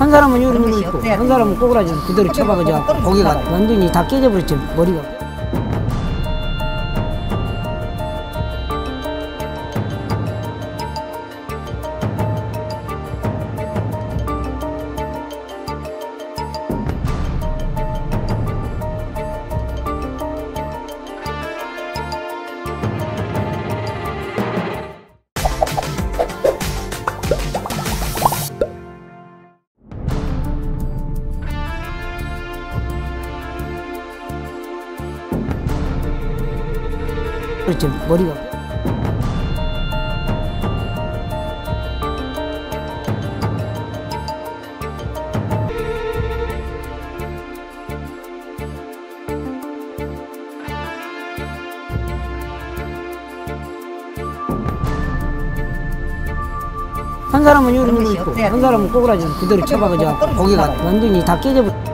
한 사람은 요리로 있고 한 사람은 꼬꾸라지를 그대로 쳐박아져 고개가 완전히 다 깨져버렸죠. 머리가. 그렇죠. 머리가. 한 사람은 요리로 있고 한 사람은 꼬꾸라지를 그대로 쳐박아져 고개가 완전히 다 깨져버려.